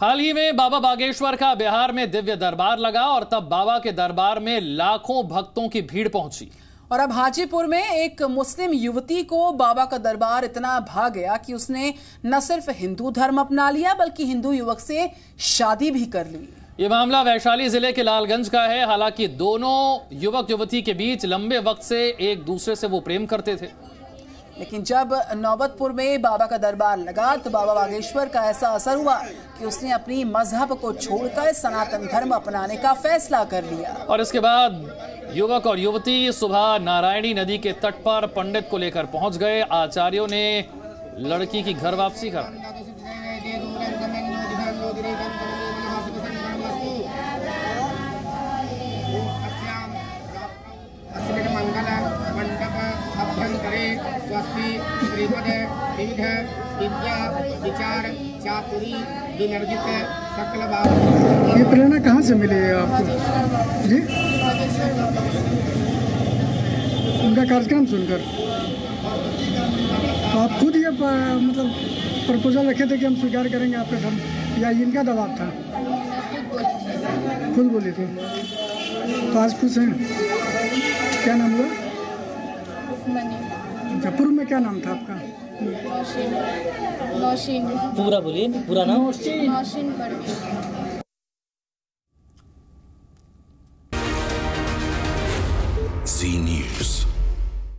हाल ही में बाबा बागेश्वर का बिहार में दिव्य दरबार लगा और तब बाबा के दरबार में लाखों भक्तों की भीड़ पहुंची। और अब हाजीपुर में एक मुस्लिम युवती को बाबा का दरबार इतना भा गया कि उसने न सिर्फ हिंदू धर्म अपना लिया बल्कि हिंदू युवक से शादी भी कर ली। ये मामला वैशाली जिले के लालगंज का है। हालांकि दोनों युवक युवती के बीच लंबे वक्त से एक दूसरे से वो प्रेम करते थे, लेकिन जब नौबतपुर में बाबा का दरबार लगा तो बाबा बागेश्वर का ऐसा असर हुआ कि उसने अपनी मजहब को छोड़कर सनातन धर्म अपनाने का फैसला कर लिया। और इसके बाद युवक और युवती सुबह नारायणी नदी के तट पर पंडित को लेकर पहुंच गए। आचार्यों ने लड़की की घर वापसी कराई। स्वस्ति श्रीमद विविध विद्या विचार चातुरी विनर्जित सकल बात। ये प्रेरणा कहाँ से मिली है आपको जी? उनका कार्यक्रम सुनकर आप खुद ये मतलब प्रपोजल रखे थे कि हम स्वीकार करेंगे आपका धर्म, या इनका दबाव था? खुद बोले थे। तो आज खुश हैं? क्या नाम हुआ? पूर्व में क्या नाम था आपका? नौशीन। पूरा बोलिए, पूरा नाम? नौशीन परवीन। Z News।